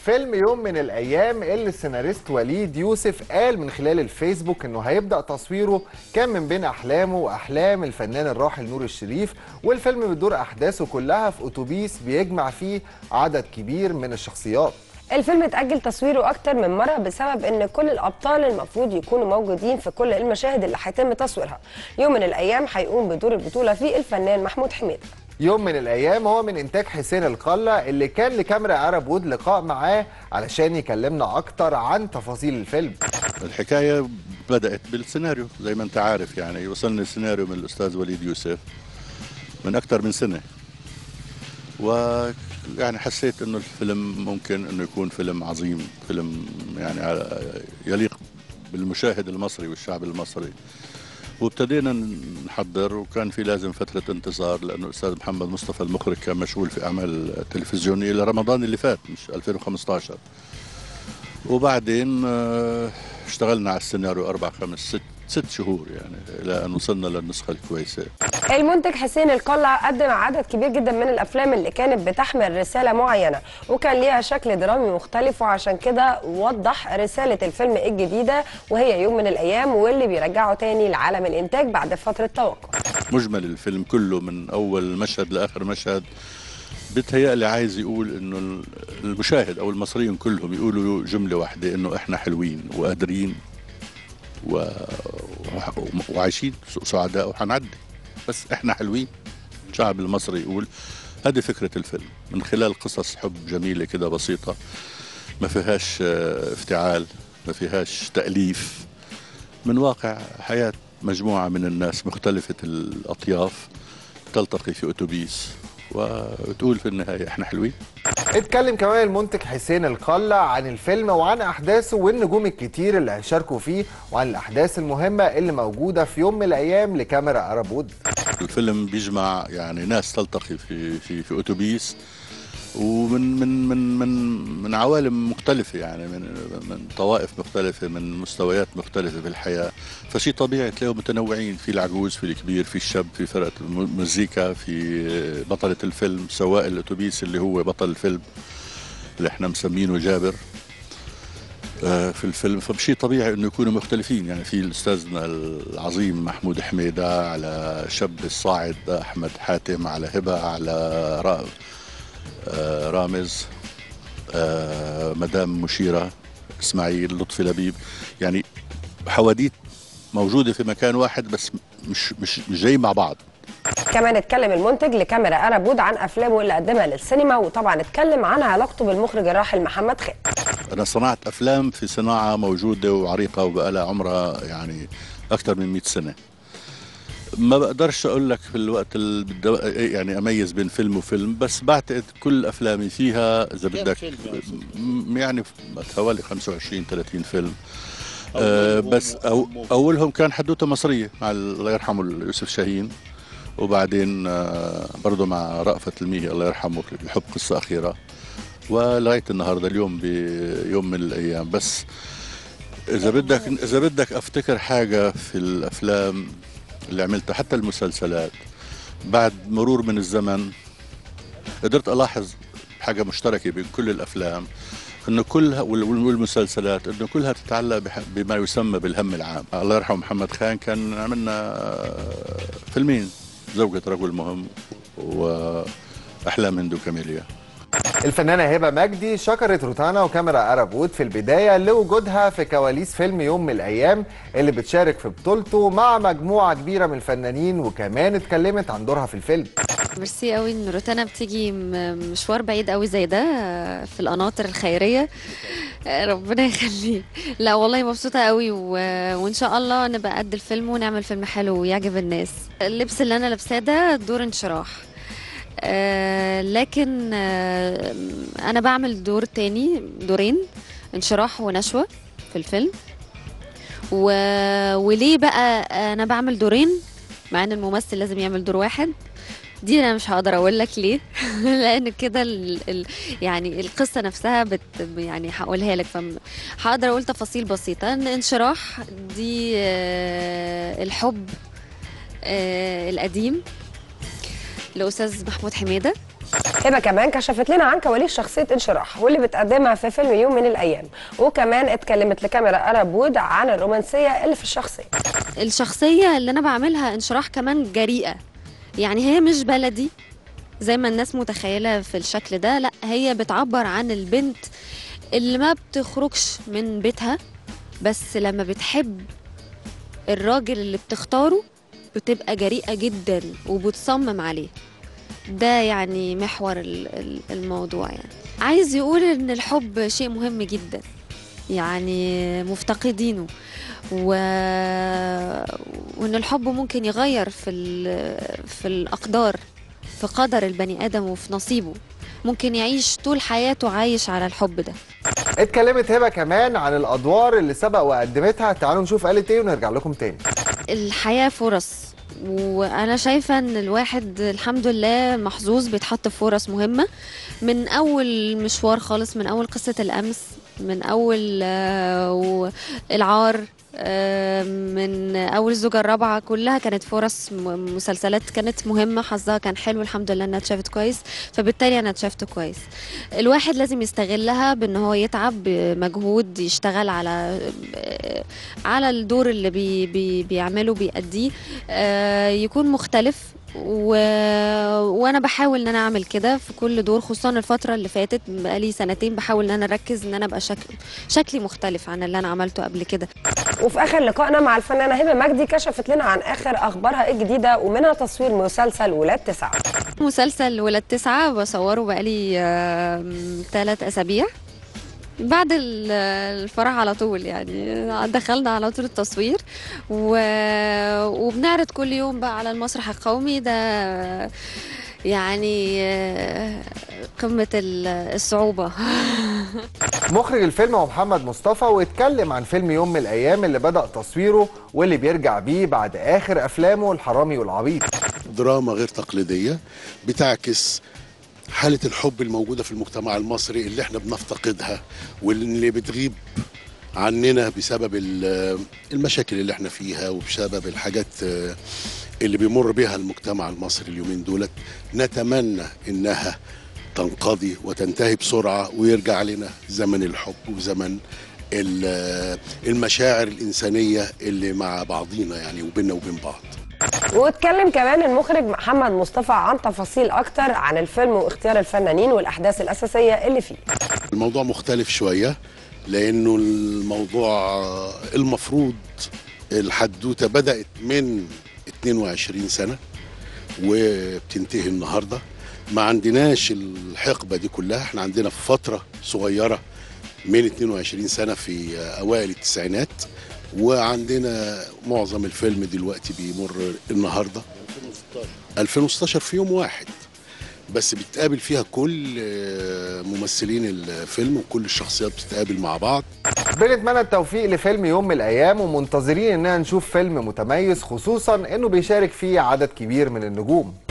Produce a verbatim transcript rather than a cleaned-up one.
فيلم يوم من الأيام اللي السيناريست وليد يوسف قال من خلال الفيسبوك إنه هيبدأ تصويره كان من بين أحلامه وأحلام الفنان الراحل نور الشريف، والفيلم بتدور أحداثه كلها في أتوبيس بيجمع فيه عدد كبير من الشخصيات. الفيلم اتأجل تصويره أكتر من مرة بسبب إن كل الأبطال المفروض يكونوا موجودين في كل المشاهد اللي هيتم تصويرها. يوم من الأيام هيقوم بدور البطولة فيه الفنان محمود حميدة. يوم من الأيام هو من إنتاج حسين القلة اللي كان لكاميرا عرب وود لقاء معاه علشان يكلمنا أكتر عن تفاصيل الفيلم. الحكاية بدأت بالسيناريو زي ما أنت عارف، يعني وصلني السيناريو من الأستاذ وليد يوسف من أكتر من سنة، ويعني حسيت إنه الفيلم ممكن إنه يكون فيلم عظيم، فيلم يعني يليق بالمشاهد المصري والشعب المصري. وابتدينا نحضر، وكان في لازم فترة انتظار لأنه الأستاذ محمد مصطفى المخرج كان مشغول في أعمال تلفزيونية لرمضان اللي فات مش ألفين وخمسة عشر. وبعدين اشتغلنا على السيناريو أربع خمس ست ست شهور يعني إلى أن وصلنا للنسخة الكويسة. المنتج حسين القلة قدم عدد كبير جدا من الأفلام اللي كانت بتحمل رسالة معينة وكان ليها شكل درامي مختلف، وعشان كده وضح رسالة الفيلم الجديدة وهي يوم من الأيام، واللي بيرجعه تاني لعالم الإنتاج بعد فترة توقف. مجمل الفيلم كله من أول مشهد لآخر مشهد بتهيألي عايز يقول إنه المشاهد أو المصريين كلهم يقولوا جملة واحدة، إنه إحنا حلوين وقادرين و... وعايشين سعداء وحنعدي، بس احنا حلوين. الشعب المصري يقول هذه فكرة الفيلم من خلال قصص حب جميلة كده بسيطة، ما فيهاش افتعال، ما فيهاش تأليف، من واقع حياة مجموعة من الناس مختلفة الأطياف تلتقي في أتوبيس وتقول في النهاية احنا حلوين. اتكلم كمان المنتج حسين القلة عن الفيلم وعن أحداثه والنجوم الكتير اللي هيشاركوا فيه وعن الأحداث المهمة اللي موجودة في يوم من الأيام لكاميرا عرب وود. الفيلم بيجمع يعني ناس تلتقي في في في أتوبيس ومن من من من من عوالم مختلفة، يعني من من طوائف مختلفة، من مستويات مختلفة في الحياة، فشيء طبيعي تلاقيهم متنوعين، في العجوز، في الكبير، في الشاب، في فرقة المزيكا، في بطلة الفيلم، سواق الأتوبيس اللي هو بطل الفيلم اللي احنا مسمينه جابر في الفيلم، فبشيء طبيعي انه يكونوا مختلفين. يعني في الاستاذنا العظيم محمود حميدة، على شاب الصاعد احمد حاتم، على هبة، على رأ آه رامز، آه مدام مشيرة اسماعيل، لطفي لبيب، يعني حواديت موجودة في مكان واحد بس مش مش مش جاي مع بعض. كمان اتكلم المنتج لكاميرا عرب وود عن افلامه اللي قدمها للسينما، وطبعا اتكلم عن علاقته بالمخرج الراحل محمد خان. انا صنعت افلام في صناعة موجودة وعريقة وبقالها عمرها يعني اكثر من مئة سنة. ما بقدرش اقول لك في الوقت اللي يعني اميز بين فيلم وفيلم، بس بعتقد كل افلامي فيها اذا بدك يعني حوالي خمسة وعشرين ثلاثين فيلم. آه بس أو اولهم كان حدوته مصريه مع الله يرحمه يوسف شاهين، وبعدين آه برضه مع رأفت الميهي الله يرحمه الحب قصه اخيره، ولغايه النهارده اليوم بيوم من الايام. بس اذا بدك اذا بدك افتكر حاجه في الافلام اللي عملتها حتى المسلسلات بعد مرور من الزمن، قدرت ألاحظ حاجة مشتركة بين كل الأفلام إنه كلها والمسلسلات إنه كلها تتعلق بما يسمى بالهم العام. الله يرحمه محمد خان كان عملنا فيلمين، زوجة رجل مهم وأحلام هند وكاميليا. الفنانة هبة مجدي شكرت روتانا وكاميرا عرب وود في البداية لوجودها في كواليس فيلم يوم من الأيام اللي بتشارك في بطولته مع مجموعة كبيرة من الفنانين، وكمان اتكلمت عن دورها في الفيلم. ميرسي قوي ان روتانا بتيجي مشوار بعيد قوي زي ده في القناطر الخيرية، ربنا يخليك. لا والله مبسوطة قوي و... وان شاء الله نبقى قد الفيلم ونعمل فيلم حلو ويعجب الناس. اللبس اللي انا لابساه ده دور انشراح، آه لكن آه انا بعمل دور تاني، دورين، انشراح ونشوة في الفيلم. و... وليه بقى انا بعمل دورين مع ان الممثل لازم يعمل دور واحد؟ دي انا مش هقدر اقول لك ليه لان كده ال... ال... يعني القصه نفسها بت... يعني هقولها لك، فهقدر اقول تفاصيل بسيطه. ان انشراح دي آه الحب آه القديم لأستاذ محمود حميدة، هبه كمان كشفت لنا عن كواليس شخصيه انشراح واللي بتقدمها في فيلم يوم من الايام، وكمان اتكلمت لكاميرا ارب وود عن الرومانسيه اللي في الشخصيه. الشخصيه اللي انا بعملها انشراح كمان جريئه، يعني هي مش بلدي زي ما الناس متخيله في الشكل ده، لا هي بتعبر عن البنت اللي ما بتخرجش من بيتها، بس لما بتحب الراجل اللي بتختاره بتبقى جريئة جدا وبتصمم عليه. ده يعني محور الموضوع، يعني عايز يقول ان الحب شيء مهم جدا، يعني مفتقدينه، و... وان الحب ممكن يغير في ال... في الاقدار، في قدر البني ادم وفي نصيبه، ممكن يعيش طول حياته عايش على الحب ده. اتكلمت هبه كمان عن الادوار اللي سبق وقدمتها، تعالوا نشوف قالت ايه ونرجع لكم تاني. الحياه فرص، وانا شايفه ان الواحد الحمد لله محظوظ بيتحط في فرص مهمه، من اول مشوار خالص، من اول قصه الامس، من اول آه العار، آه من اول الزوجه الرابعه، كلها كانت فرص مسلسلات كانت مهمه، حظها كان حلو الحمد لله انها اتشافت كويس، فبالتالي انا اتشافت كويس. الواحد لازم يستغلها بان هو يتعب بمجهود، يشتغل على على الدور اللي بي بي بيعمله بيأديه، آه يكون مختلف، و... وانا بحاول ان انا اعمل كده في كل دور، خصوصا الفتره اللي فاتت بقالي سنتين بحاول ان انا اركز ان انا ابقى شكل شكلي مختلف عن اللي انا عملته قبل كده. وفي اخر لقائنا مع الفنانه هبه مجدي كشفت لنا عن اخر اخبارها الجديده، ومنها تصوير مسلسل ولاد تسعه. مسلسل ولاد تسعه بصوره بقالي ثلاث اسابيع بعد الفرح على طول، يعني دخلنا على طول التصوير، و... وبنعرض كل يوم بقى على المسرح القومي ده، يعني قمة الصعوبة. مخرج الفيلم هو محمد مصطفى، واتكلم عن فيلم يوم من الأيام اللي بدأ تصويره واللي بيرجع بيه بعد آخر أفلامه الحرامي والعبيط. دراما غير تقليدية بتعكس حالة الحب الموجودة في المجتمع المصري اللي احنا بنفتقدها واللي بتغيب عننا بسبب المشاكل اللي احنا فيها وبسبب الحاجات اللي بيمر بها المجتمع المصري اليومين دولت. نتمنى انها تنقضي وتنتهي بسرعة ويرجع لنا زمن الحب وزمن المشاعر الإنسانية اللي مع بعضينا يعني وبيننا وبين بعض. واتكلم كمان المخرج محمد مصطفى عن تفاصيل اكتر عن الفيلم واختيار الفنانين والاحداث الاساسيه اللي فيه. الموضوع مختلف شويه لانه الموضوع المفروض الحدوته بدات من اتنين وعشرين سنه وبتنتهي النهارده. ما عندناش الحقبه دي كلها، احنا عندنا في فتره صغيره من اتنين وعشرين سنه في اوائل التسعينات، وعندنا معظم الفيلم دلوقتي بيمر النهارده ألفين وستاشر في يوم واحد بس، بتقابل فيها كل ممثلين الفيلم وكل الشخصيات بتتقابل مع بعض. بنتمنى التوفيق لفيلم يوم من الايام، ومنتظرين اننا نشوف فيلم متميز، خصوصا انه بيشارك فيه عدد كبير من النجوم.